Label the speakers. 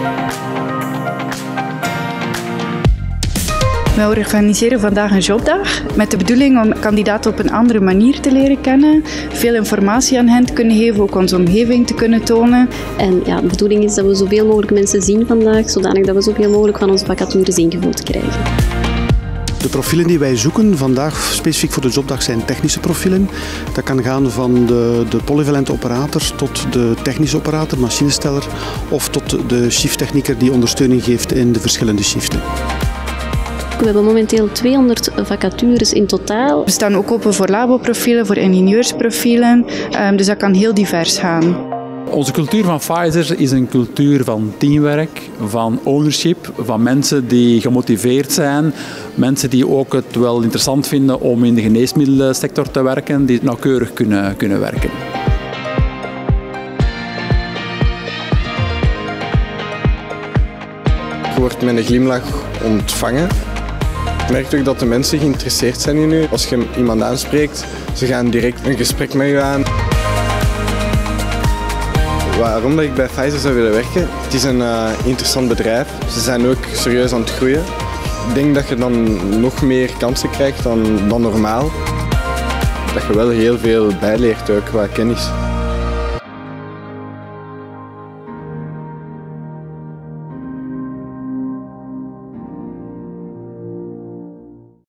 Speaker 1: We organiseren vandaag een jobdag met de bedoeling om kandidaten op een andere manier te leren kennen, veel informatie aan hen te kunnen geven, ook onze omgeving te kunnen tonen.
Speaker 2: En ja, de bedoeling is dat we zoveel mogelijk mensen zien vandaag, zodanig dat we zoveel mogelijk van onze vacatures ingevuld krijgen.
Speaker 3: De profielen die wij zoeken vandaag specifiek voor de jobdag zijn technische profielen. Dat kan gaan van de polyvalente operator tot de technische operator, machinesteller, of tot de shifttechnieker die ondersteuning geeft in de verschillende shiften.
Speaker 2: We hebben momenteel 200 vacatures in totaal.
Speaker 1: We staan ook open voor laboprofielen, voor ingenieursprofielen, dus dat kan heel divers gaan.
Speaker 4: Onze cultuur van Pfizer is een cultuur van teamwerk, van ownership, van mensen die gemotiveerd zijn, mensen die ook het wel interessant vinden om in de geneesmiddelensector te werken, die het nauwkeurig kunnen werken.
Speaker 5: Je wordt met een glimlach ontvangen. Je merkt ook dat de mensen geïnteresseerd zijn in u. Als je iemand aanspreekt, ze gaan direct een gesprek met je aan. Waarom dat ik bij Pfizer zou willen werken? Het is een interessant bedrijf. Ze zijn ook serieus aan het groeien. Ik denk dat je dan nog meer kansen krijgt dan normaal. Dat je wel heel veel bijleert ook qua kennis.